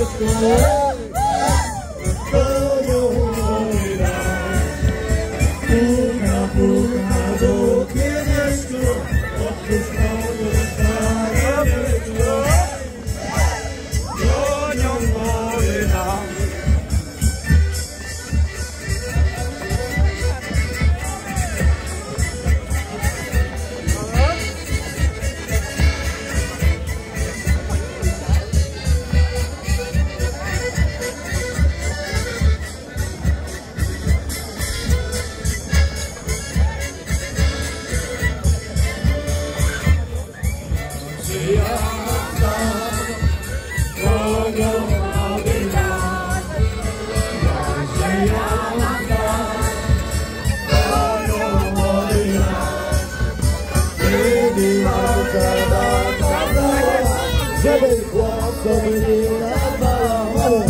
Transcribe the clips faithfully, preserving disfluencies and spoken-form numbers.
Żeby chłopco mnie nazwała,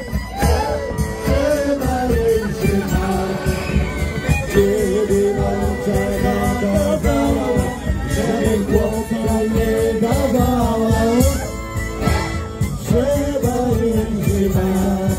trzeba jej trzymać. Kiedy mączę nakazała, żeby chłopca nie dawała, trzeba jej trzymać.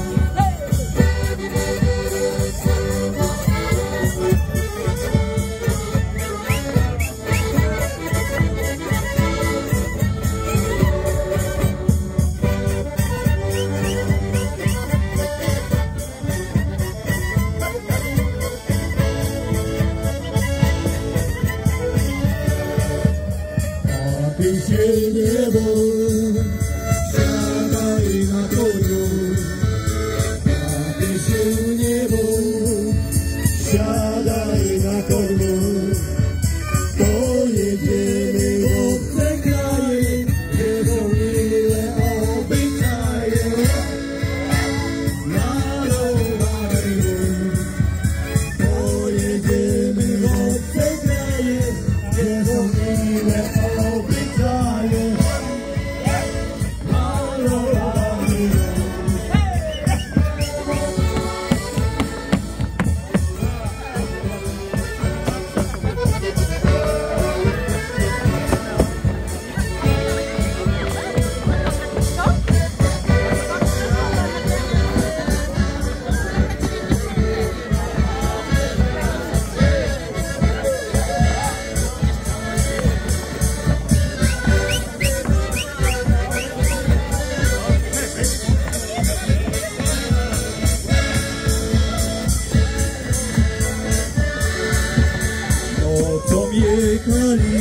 Ty się nie bój, siadaj na koniu. A ty się nie bój, siadaj na koniu. Pojedziemy w obce kraje, gdzie są miłe obyczaje. Na rowerze pojedziemy w obce kraje, gdzie są miłe obyczaje. Co miekali,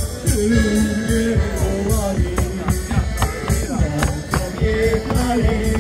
tylu mnie wołali, co miekali.